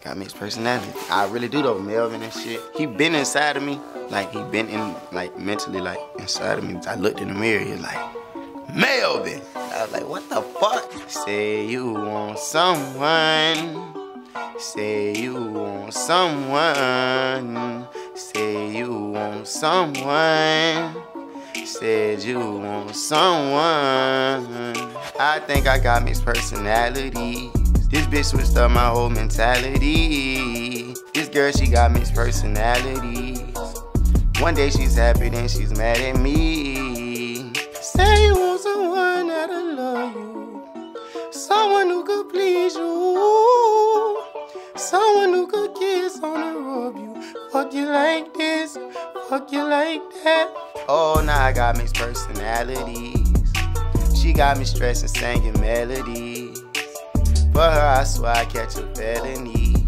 got mixed personality. I really do though, Melvin and shit. He been inside of me. Like, he been in, like, mentally, like, inside of me. I looked in the mirror, he was like, Melvin! I was like, what the fuck? Say you want someone. Say you want someone. Say you want someone. Said you want someone. I think I got mixed personalities. This bitch switched up my whole mentality. This girl, she got mixed personalities. One day she's happy, then she's mad at me. Say you want someone that'll love you. Someone who could please you. Someone who could kiss on and rub you. Fuck you like this, fuck you like that. Oh, now I got mixed personalities. She got me stressing, singing melodies. For her, I swear I catch a felony.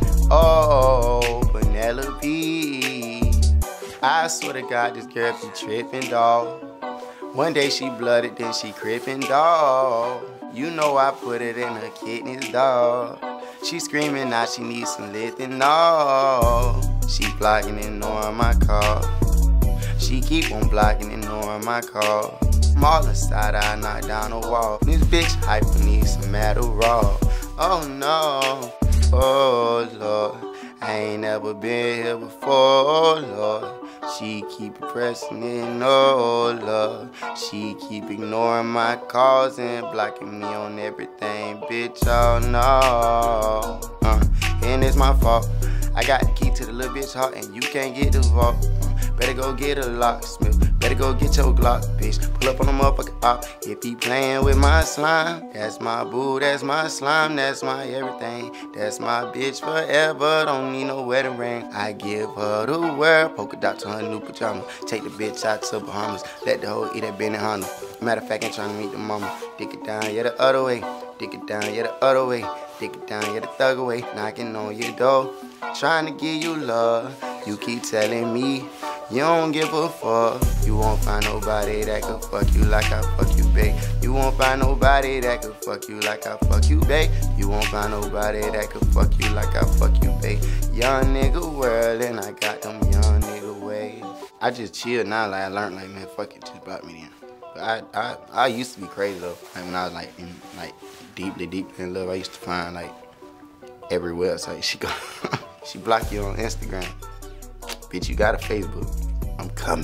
Oh, Penelope. I swear to God, this girl be tripping, dawg. One day she blooded, then she crippin', dawg. You know I put it in her kidneys, dawg. She screaming now she needs some lithanol. She blocking, ignoring my call. She keep on blocking, ignoring my call. I'm all inside, I knock down the wall. This bitch hyper needs some Adderall. Oh no, oh Lord, I ain't never been here before, Lord. She keep pressing in, oh Lord. She keep ignoring my calls and blocking me on everything, bitch, oh no. And it's my fault. I got the key to the little bitch heart and you can't get the vault. Better go get a locksmith. Better go get your Glock, bitch. Pull up on the motherfucking op. If he playing with my slime, that's my boo, that's my slime, that's my everything. That's my bitch forever, don't need no wedding ring. I give her the world, polka dot to her new pajama. Take the bitch out to Bahamas, let the hoe eat that Benny Honda. Matter of fact, ain't trying to meet the mama. Dick it down, yeah, the other way. Dick it down, yeah, the other way. Dick it down, yeah, the thug away. Knocking on your door, trying to give you love. You keep telling me you don't give a fuck. You won't find nobody that could fuck you like I fuck you, babe. You won't find nobody that could fuck you like I fuck you, babe. You won't find nobody that could fuck you like I fuck you, babe. Young nigga world and I got them young nigga ways. I just chill now, like I learned, like, man, fuck it, just block me then. But I used to be crazy though. Like when I was like in, like deeply in love, I used to find like every website she go. She block you on Instagram. Bitch, you got a Facebook. I'm coming.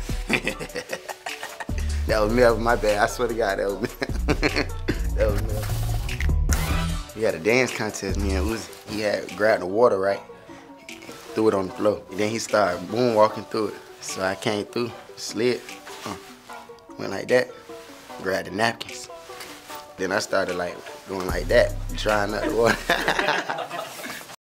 That was Melvin, my bad. I swear to God, that was Melvin. That was Melvin. We had a dance contest, me and Uzi. He had grabbed the water, right? Threw it on the floor. And then he started moonwalking through it. So I came through, slid, went like that, grabbed the napkins. Then I started like going like that, trying not to water.